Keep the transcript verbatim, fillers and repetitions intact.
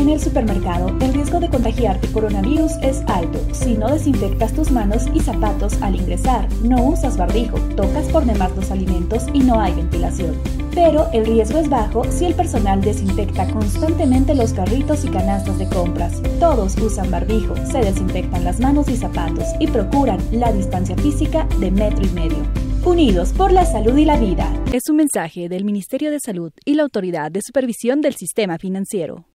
En el supermercado, el riesgo de contagiarte coronavirus es alto si no desinfectas tus manos y zapatos al ingresar, no usas barbijo, tocas por demás los alimentos y no hay ventilación. Pero el riesgo es bajo si el personal desinfecta constantemente los carritos y canastas de compras. Todos usan barbijo, se desinfectan las manos y zapatos y procuran la distancia física de metro y medio. Unidos por la salud y la vida. Es un mensaje del Ministerio de Salud y la Autoridad de Supervisión del Sistema Financiero.